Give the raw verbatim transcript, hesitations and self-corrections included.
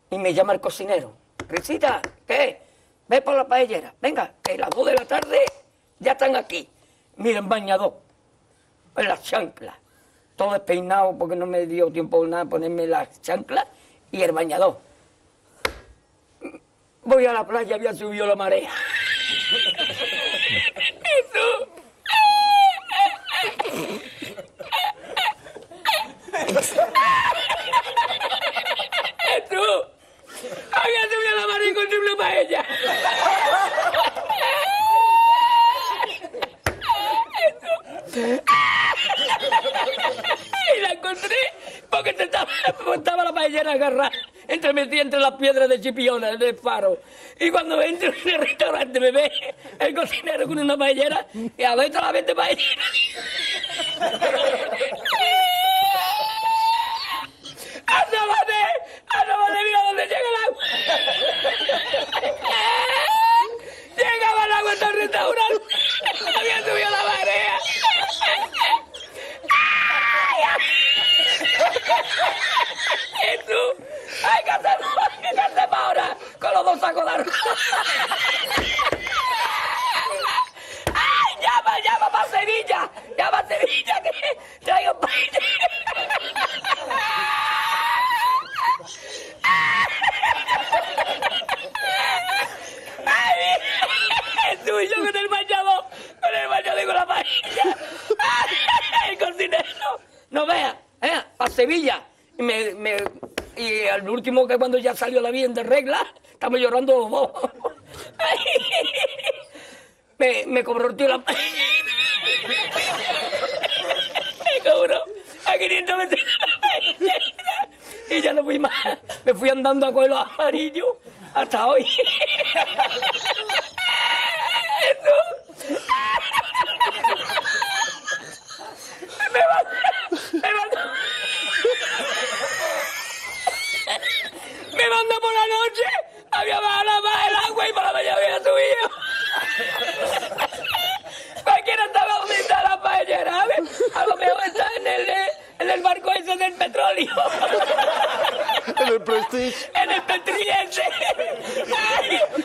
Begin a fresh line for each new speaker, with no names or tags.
Y me llama el cocinero. Risita, ¿qué? Ve por la paellera. Venga, que las dos de la tarde ya están aquí. Miren, bañador, en las chanclas. Todo despeinado porque no me dio tiempo nada ponerme las chanclas y el bañador. Voy a la playa, había subido la marea. Jesús. Jesús. Había subido la marea y encontré una paella. Y la encontré porque te estaba, estaba la paellera agarrada entre metida entre las piedras de Chipiona, del faro. Y cuando entro en el restaurante me ve el cocinero con una paellera y a ver toda la vez de paellera. ¡Asómate! ¡Asómate! ¡Mira dónde llega el agua! Llegaba el agua hasta el restaurante. Había subido la marea. Jesús, hay que hacer, hay que hacer para ahora con los dos sacos de arroz. ¡Ay, llama, llama para Sevilla! ¡Llama a Sevilla que traigo paella! ¡Ay, Jesús, y yo con el bañador, con el bañador y con la paella! ¡Ay, el cocinero! No vea, eh, para Sevilla. Y, me, me, y al último, que cuando ya salió la bien de regla, estamos llorando los dos. me, me cobró el tío la... me cobró a quinientos veces. Y ya no fui más. Me fui andando a coger los amarillos hasta hoy. me va, me va. Me mandó por la noche, había bajado más el agua y por la mañana había subido. Cualquiera estaba donde está la paellera, ¿sabes? A lo mejor está en el, en el barco ese del petróleo.
En el Prestige.
En el Prestige ese. Ay,